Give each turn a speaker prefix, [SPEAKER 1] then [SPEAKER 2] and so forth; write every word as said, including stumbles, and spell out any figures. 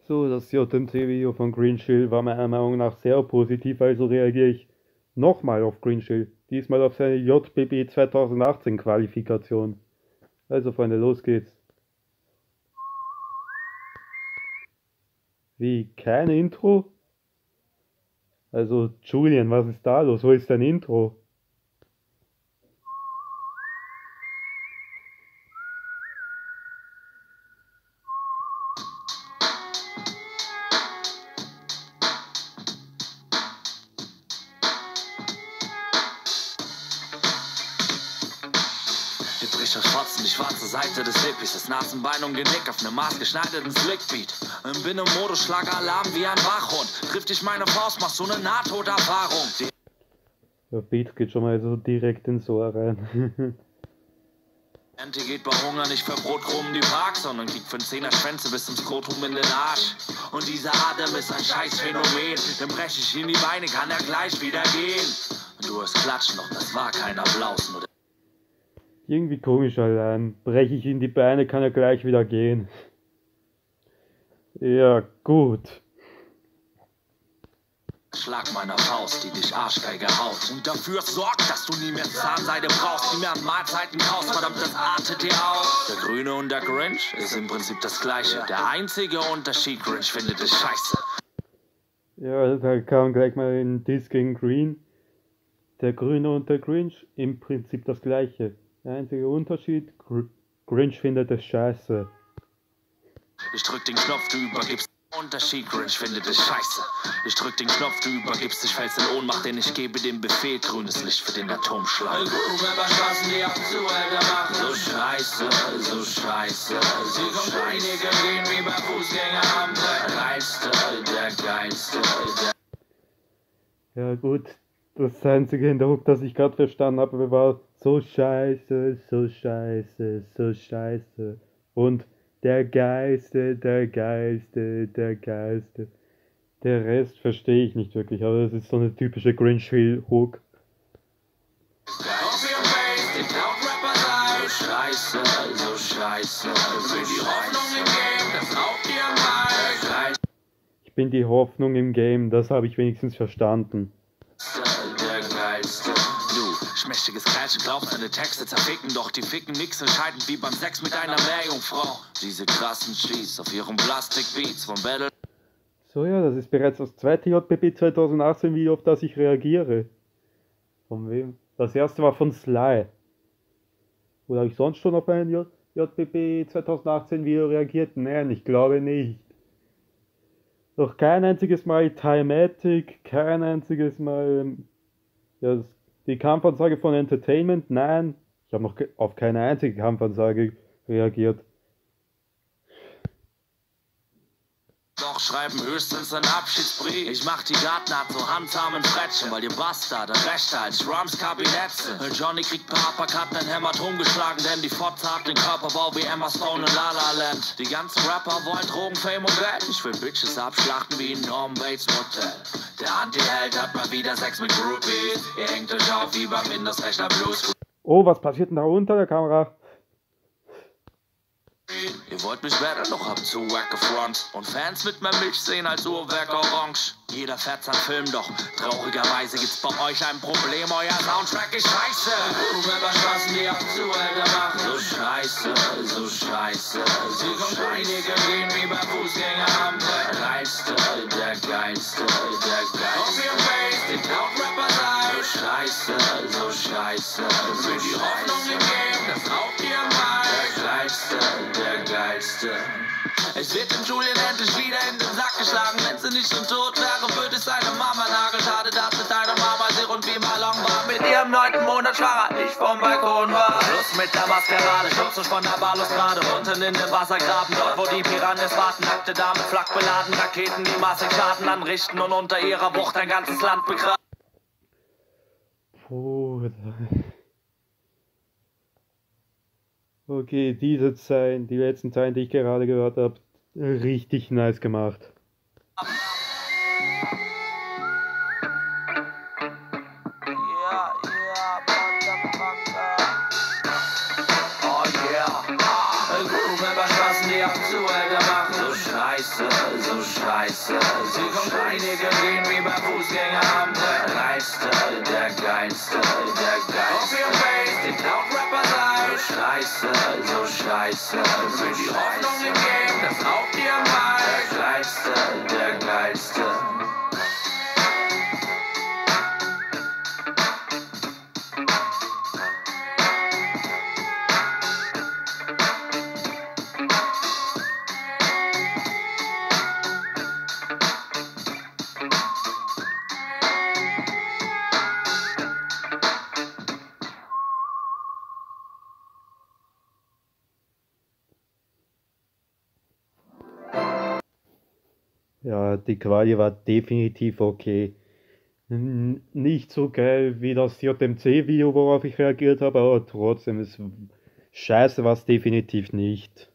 [SPEAKER 1] So, das J M C-Video von Green Chill war meiner Meinung nach sehr positiv, also reagiere ich nochmal auf Green Chill. Diesmal auf seine J B B zweitausendachtzehn Qualifikation. Also Freunde, los geht's. Wie, kein Intro? Also Julian, was ist da los? Wo ist dein Intro?
[SPEAKER 2] Hier bricht das Schwarzen, die schwarze Seite des Hippies. Das Nasenbein und Genick auf einem maßgeschneiderten Slickbeat. Bin im Modus, schlag Alarm wie ein Wachhund. Trifft dich meine Faust, machst du eine Nahtoderfahrung.
[SPEAKER 1] Der Beat geht schon mal so direkt ins Ohr rein.
[SPEAKER 2] Ente geht bei Hunger nicht für Brotkrumen die Park, sondern kriegt für einen Zehner Schwänze bis zum Skrotum in den Arsch. Und dieser Adam ist ein scheiß Phänomen. Dem brech ich in die Beine, kann er gleich wieder gehen. Und du hast klatschen, doch das war kein Applaus, nur
[SPEAKER 1] Irgendwie komisch allein. Breche ich in die Beine, kann er gleich wieder gehen. Ja, gut.
[SPEAKER 2] Schlag meiner Faust, die dich Arschgeige haut. Und dafür sorgt, dass du nie mehr Zahnseide brauchst, nie mehr an Mahlzeiten kaust, verdammt, das artet dir aus. Der Grüne und der Grinch ist im Prinzip das Gleiche. Der einzige Unterschied, Grinch findet es scheiße.
[SPEAKER 1] Ja, da kam gleich mal ein Diss gegen Green. Der Grüne und der Grinch, im Prinzip das Gleiche. Der einzige Unterschied, Gr Grinch findet es scheiße.
[SPEAKER 2] Ich drück den Knopf, du übergibst. Unterschied, Grinch findet es scheiße. Ich drück den Knopf, du übergibst dich, fällst in Ohnmacht, denn ich gebe den Befehl, grünes Licht für den Atomschlag. So scheiße, so scheiße, so scheiße. Gehen wie bei Fußgängerampel. Geilste, der geilste, der...
[SPEAKER 1] Ja gut, das einzige in der Hook, das ich gerade verstanden habe, war so scheiße, so scheiße, so scheiße. Und der Geiste, der Geiste, der Geiste. Der Rest verstehe ich nicht wirklich, aber das ist so eine typische Grinch-Hook.
[SPEAKER 2] So scheiße, so scheiße, so die Hoffnung im Game, das raubt dir mal.
[SPEAKER 1] Ich bin die Hoffnung im Game, das habe ich wenigstens verstanden.
[SPEAKER 2] Der Geilste. Du, schmächtiges Kerlchen, glaubst deine Texte zerficken, doch die ficken nix entscheidend wie beim Sex mit einer Meerjungfrau. Diese krassen Cheese auf ihren Plastikbeats vom Battle.
[SPEAKER 1] So ja, das ist bereits das zweite J B B zweitausendachtzehn Video, auf das ich reagiere. Von wem? Das erste war von Sly. Oder habe ich sonst schon auf ein J B B zweitausendachtzehn Video reagiert? Nein, ich glaube nicht. Doch kein einziges Mal Timatic, kein einziges Mal ja, die Kampfansage von Entertainment, nein. Ich habe noch auf keine einzige Kampfansage reagiert.
[SPEAKER 2] Doch schreiben höchstens einen Abschiedsbrief. Ich mach die Gartenart so handzahmen Frettchen, weil ihr Bastard rechter als Rums Kabinett sind. Johnny kriegt per Uppercut ein Hämatom geschlagen, denn die Fotze hat den Körperbau wie Emma Stone in La La Land. Die ganzen Rapper wollen Drogen, Fame und Geld. Ich will Bitches abschlachten wie in Norman Bates Motel. Der Anti-Held hat mal wieder Sex mit Groupies. Ihr hängt euch auf wie beim Windows-Rechner Blues.
[SPEAKER 1] Oh, was passiert denn da unter der Kamera?
[SPEAKER 2] Ihr wollt mich werden, doch habt zu wacke Front. Und Fans mit mehr Milch sehen als Uhrwerk orange. Jeder fährt sein Film, doch traurigerweise gibt's bei euch ein Problem. Euer Soundtrack ist scheiße. Straßen, die auf zu älter machen. So scheiße, so scheiße, so scheiße. Einige gehen wie bei Fußgängerampel. Der geilste, der geilste, der geilste. Auf ihrem Face, die Cloud-Rapper sein. So scheiße, so scheiße. Für die Hoffnung im Game, das raubt ihr mal. Der geilste, der geilste. Es wird dem Julian endlich wieder in den Sack geschlagen. Wenn sie nicht schon tot wäre, würde es seine Mama nageln. Schade, dass es deine Mama sehr rund wie Ballon war. Mit ihrem neunten Monat schwanger, nicht vom Balkon war. Schluss mit der Maskerade, schubst uns von der Balustrade. Unten in den Wassergraben, dort wo die Piranhas warten. Nackte Damen, flak beladen, Raketen, die massig Schaden anrichten. Und unter ihrer Wucht ein ganzes Land begraben.
[SPEAKER 1] Bruder. Okay, diese Zeilen, die letzten Zeilen, die ich gerade gehört habe, richtig nice gemacht.
[SPEAKER 2] Yeah, yeah, motherfucker. Oh yeah. Ah, Groove über Straßen, die auf zu älter machen. So scheiße, so so scheiße, sie kommt einige gehen wie bei Fußgängeramt. Der Geilste, der Geilste, der Geilste. Copy und Bass, die Cloud-Rapper seid. So scheiße, so scheiße, so die Hoffnung im Game, das raubt ihr mal. Der Geilste, der Geilste.
[SPEAKER 1] Ja, die Quali war definitiv okay. N- Nicht so geil wie das J M C-Video, worauf ich reagiert habe, aber trotzdem, es scheiße war es definitiv nicht.